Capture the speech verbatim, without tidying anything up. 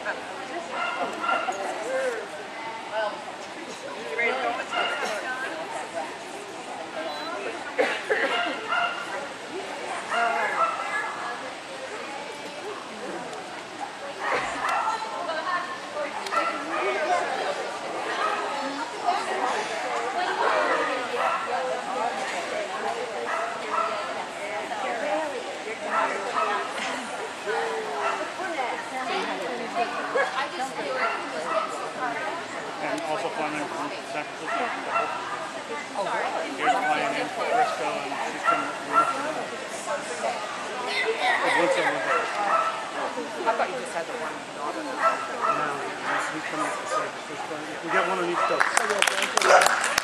And also flying in from San Francisco. Oh, really? Here's flying in from Frisco, and she's coming from North I thought you just had the one daughter. No, he's coming from San Francisco. We got one on each coast.